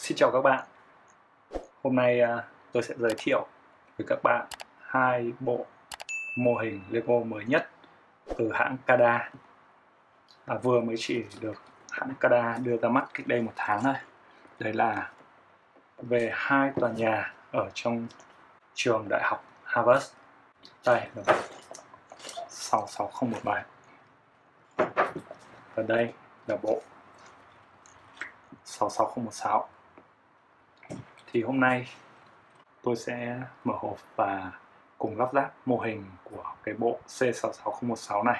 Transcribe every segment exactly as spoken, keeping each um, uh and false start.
Xin chào các bạn. Hôm nay tôi sẽ giới thiệu với các bạn hai bộ mô hình Lego mới nhất từ hãng Cada. À, vừa mới chỉ được hãng Cada đưa ra mắt cách đây một tháng thôi. Đấy là về hai tòa nhà ở trong trường đại học Harvard. Đây là sáu sáu không một bảy. Và đây là bộ sáu sáu không một sáu. Thì hôm nay tôi sẽ mở hộp và cùng lắp ráp mô hình của cái bộ C sáu sáu không một sáu này.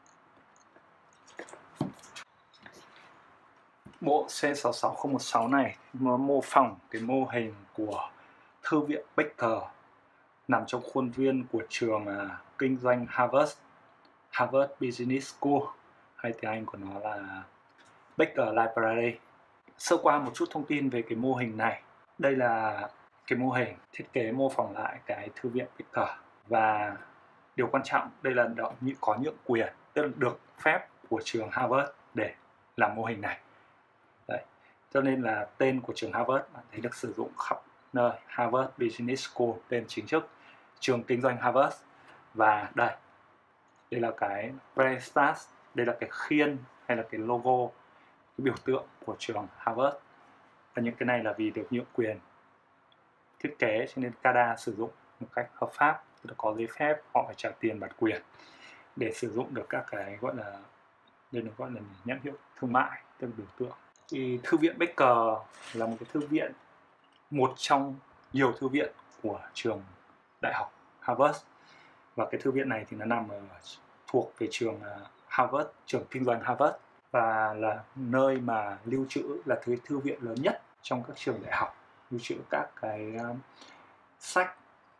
Bộ C sáu sáu không một sáu này nó mô phỏng cái mô hình của thư viện Baker nằm trong khuôn viên của trường uh, kinh doanh Harvard, Harvard Business School, hay tiếng Anh của nó là Baker Library. Sơ qua một chút thông tin về cái mô hình này. Đây là cái mô hình thiết kế mô phỏng lại cái thư viện Baker, và điều quan trọng đây là có nhượng quyền, tức là được phép của trường Harvard để làm mô hình này. Đấy. Cho nên là tên của trường Harvard bạn thấy được sử dụng khắp nơi, Harvard Business School, tên chính thức trường kinh doanh Harvard. Và đây, đây là cái Prestas, đây là cái khiên hay là cái logo, cái biểu tượng của trường Harvard. Và những cái này là vì được nhượng quyền thiết kế, cho nên Cada sử dụng một cách hợp pháp, tức là có giấy phép, họ phải trả tiền bản quyền để sử dụng được các cái gọi là, đây là gọi là nhãn hiệu thương mại, tức là biểu tượng. Thì thư viện Baker là một cái thư viện, một trong nhiều thư viện của trường đại học Harvard, và cái thư viện này thì nó nằm ở, thuộc về trường Harvard, trường kinh doanh Harvard, và là nơi mà lưu trữ, là thứ thư viện lớn nhất trong các trường đại học, lưu trữ các cái um, sách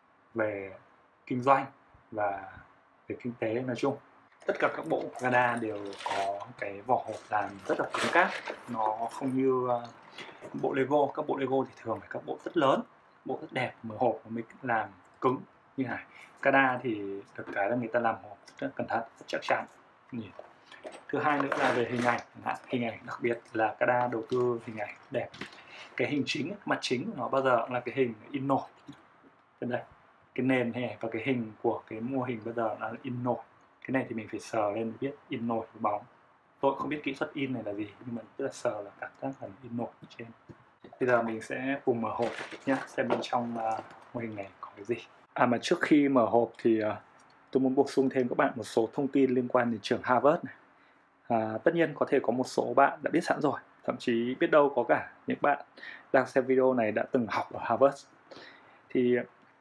về kinh doanh và về kinh tế nói chung. Tất cả các bộ Cada đều có cái vỏ hộp làm rất là cứng cáp, nó không như uh, bộ Lego. Các bộ Lego thì thường phải các bộ rất lớn, bộ rất đẹp, mở hộp mới làm cứng như này. Cada thì được cái là người ta làm hộp rất cẩn thận, rất chắc chắn. Nhìn. Thứ hai nữa là về hình ảnh, hình ảnh đặc biệt là Cada đầu tư hình ảnh đẹp. Cái hình chính, mặt chính của nó bao giờ cũng là cái hình in nổi. Đây, cái nền này và cái hình của cái mô hình bây giờ là in nổi. Cái này thì mình phải sờ lên biết in nổi với bóng. Tôi không biết kỹ thuật in này là gì, nhưng mà tức là sờ là cảm giác là in nổi ở trên. Bây giờ mình sẽ cùng mở hộp nhé, xem bên trong uh, mô hình này có cái gì. À mà trước khi mở hộp thì uh, tôi muốn bổ sung thêm các bạn một số thông tin liên quan đến trường Harvard này. À, tất nhiên có thể có một số bạn đã biết sẵn rồi, thậm chí biết đâu có cả những bạn đang xem video này đã từng học ở Harvard. Thì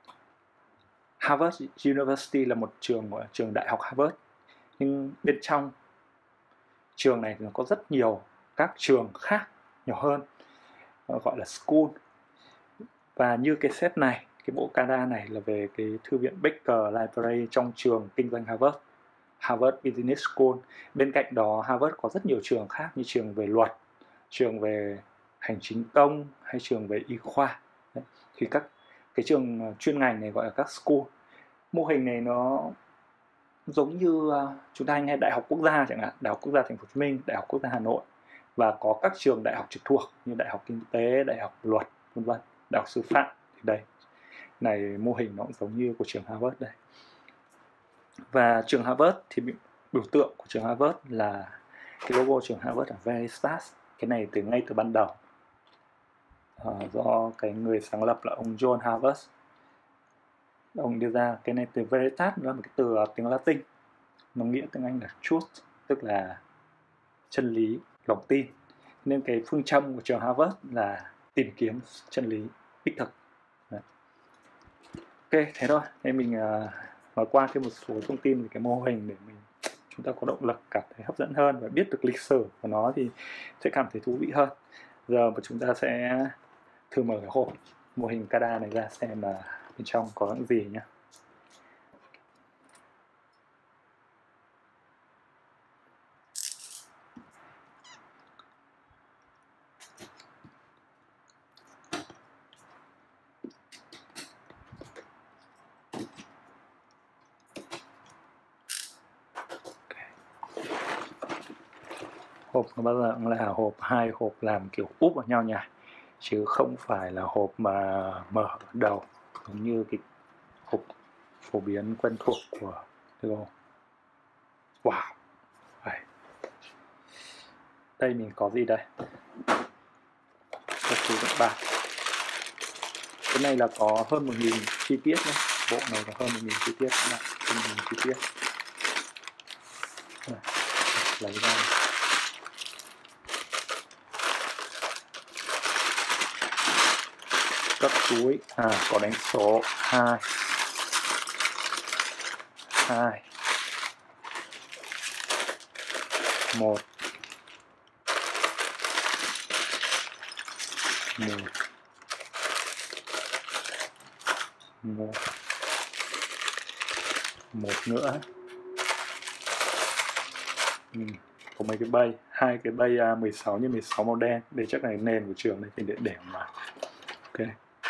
Harvard University là một trường trường đại học Harvard, nhưng bên trong trường này thì nó có rất nhiều các trường khác nhiều hơn, gọi là school. Và như cái set này, cái bộ Cada này là về cái thư viện Baker Library trong trường kinh doanh Harvard, Harvard Business School. Bên cạnh đó Harvard có rất nhiều trường khác như trường về luật, trường về hành chính công hay trường về y khoa. Đấy. Thì các cái trường chuyên ngành này gọi là các school. Mô hình này nó giống như chúng ta nghe Đại học Quốc gia chẳng hạn, Đại học Quốc gia Thành phố Hồ Chí Minh, Đại học Quốc gia Hà Nội, và có các trường đại học trực thuộc như Đại học Kinh tế, Đại học Luật, vân vân, Đại học Sư phạm. Thì đây này, mô hình nó cũng giống như của trường Harvard đây. Và trường Harvard thì biểu tượng của trường Harvard là cái logo trường Harvard là Veritas. Cái này từ ngay từ ban đầu à, do cái người sáng lập là ông John Harvard, ông đưa ra. Cái này từ Veritas nó là một cái từ tiếng Latin, nó nghĩa tiếng Anh là truth, tức là chân lý, lòng tin. Nên cái phương châm của trường Harvard là tìm kiếm chân lý đích thực. Đấy. Ok, thế thôi. Nên mình uh, nói qua thêm một số thông tin về cái mô hình để mình chúng ta có động lực, cảm thấy hấp dẫn hơn và biết được lịch sử của nó thì sẽ cảm thấy thú vị hơn. Giờ mà chúng ta sẽ thử mở cái hộp mô hình Cada này ra xem là bên trong có những gì nhé. Hộp nó bao giờ cũng là hộp hai hộp làm kiểu úp vào nhau nhỉ. chứ không phải là hộp mà mở đầu giống như cái hộp phổ biến quen thuộc của Lego. Wow. Đây. Đây mình có gì đây? Một số các bạn. Cái này là có hơn một nghìn chi tiết nhé. Bộ này có hơn một nghìn chi tiết các bạn. Hơn một nghìn chi tiết. Này, lấy ra. Các túi. À, có đánh số hai. hai. một. một. một. Một nữa. Ừ. Có mấy cái bay, hai cái bay uh, mười sáu nhân mười sáu màu đen. Đây chắc là nền của trường này, thì để để mà. Ok.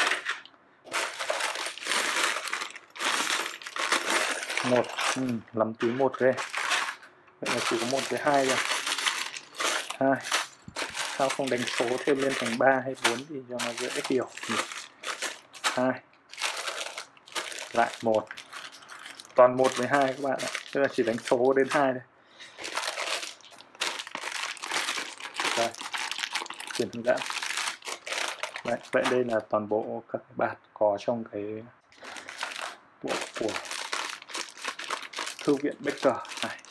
Một, ừ, lắm túi một đây. Vậy là chỉ có một cái hai rồi. Hai. Sao không đánh số thêm lên thành ba hay bốn thì cho nó dễ hiểu. Hai. Lại một. Toàn một với hai các bạn ạ. Tức là chỉ đánh số đến hai đây. Đây. Chuyển hướng dẫn. Đấy, vậy đây là toàn bộ các bạn có trong cái bộ của Thư viện Becker này.